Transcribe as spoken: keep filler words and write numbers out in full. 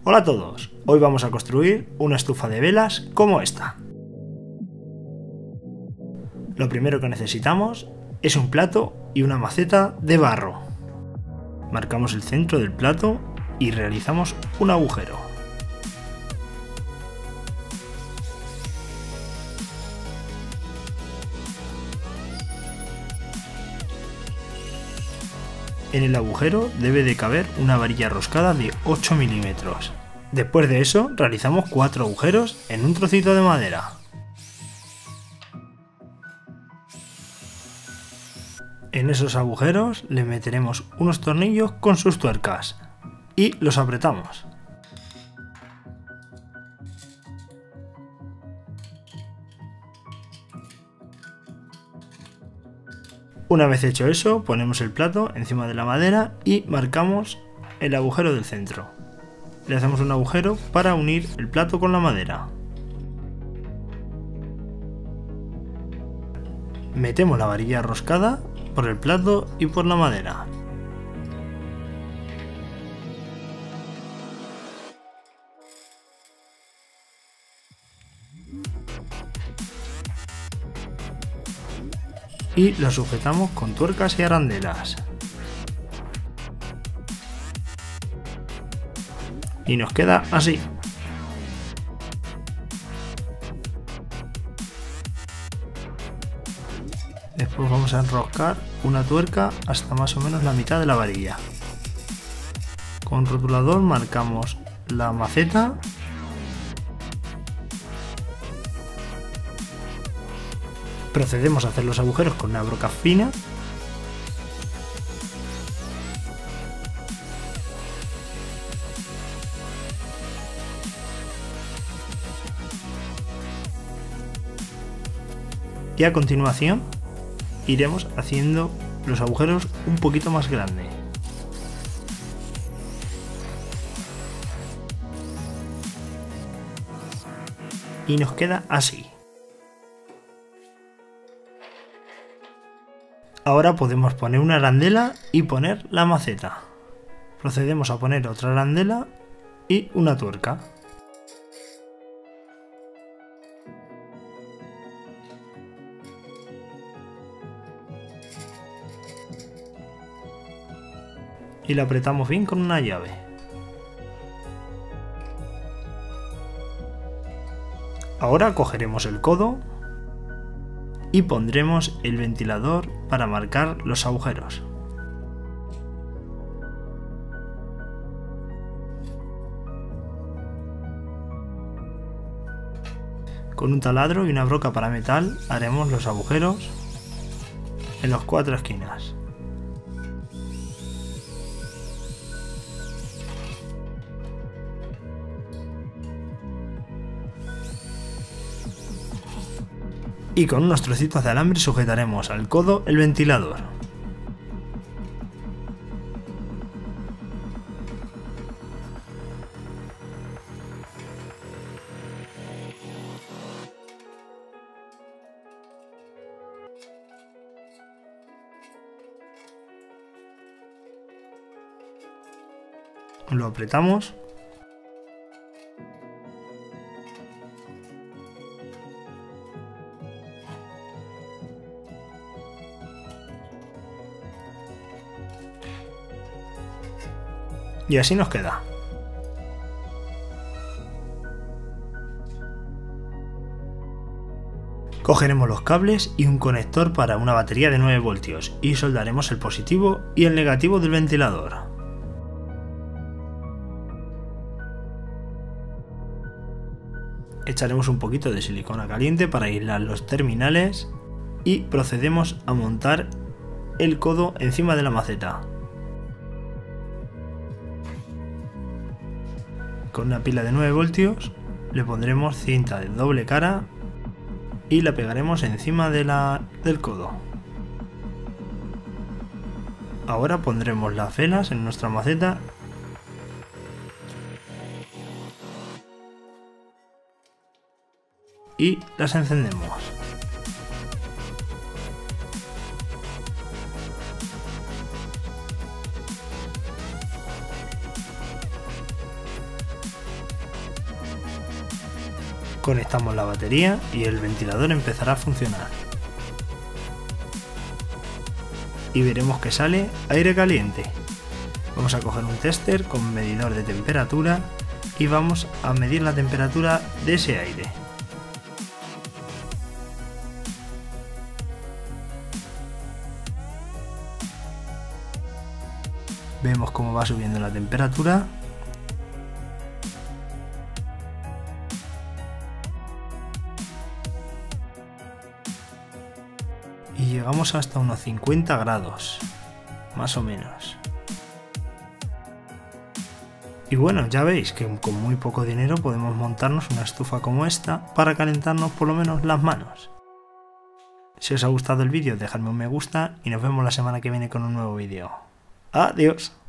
Hola a todos, hoy vamos a construir una estufa de velas como esta. Lo primero que necesitamos es un plato y una maceta de barro. Marcamos el centro del plato y realizamos un agujero. En el agujero debe de caber una varilla roscada de ocho milímetros. Después de eso realizamos cuatro agujeros en un trocito de madera. En esos agujeros le meteremos unos tornillos con sus tuercas y los apretamos. Una vez hecho eso, ponemos el plato encima de la madera y marcamos el agujero del centro. Le hacemos un agujero para unir el plato con la madera. Metemos la varilla roscada por el plato y por la madera. Y lo sujetamos con tuercas y arandelas. Y nos queda así. Después vamos a enroscar una tuerca hasta más o menos la mitad de la varilla. Con rotulador marcamos la maceta. Procedemos a hacer los agujeros con una broca fina. Y a continuación iremos haciendo los agujeros un poquito más grandes. Y nos queda así. Ahora podemos poner una arandela y poner la maceta. Procedemos a poner otra arandela y una tuerca. Y la apretamos bien con una llave. Ahora cogeremos el codo y pondremos el ventilador para marcar los agujeros. Con un taladro y una broca para metal haremos los agujeros en las cuatro esquinas. Y con unos trocitos de alambre sujetaremos al codo el ventilador. Lo apretamos. Y así nos queda. Cogeremos los cables y un conector para una batería de nueve voltios y soldaremos el positivo y el negativo del ventilador. Echaremos un poquito de silicona caliente para aislar los terminales y procedemos a montar el codo encima de la maceta. Con una pila de nueve voltios le pondremos cinta de doble cara y la pegaremos encima de la, del codo. Ahora pondremos las velas en nuestra maceta y las encendemos. Conectamos la batería y el ventilador empezará a funcionar. Y veremos que sale aire caliente. Vamos a coger un tester con medidor de temperatura y vamos a medir la temperatura de ese aire. Vemos cómo va subiendo la temperatura. Y llegamos hasta unos cincuenta grados, más o menos. Y bueno, ya veis que con muy poco dinero podemos montarnos una estufa como esta para calentarnos por lo menos las manos. Si os ha gustado el vídeo, dejadme un me gusta y nos vemos la semana que viene con un nuevo vídeo. ¡Adiós!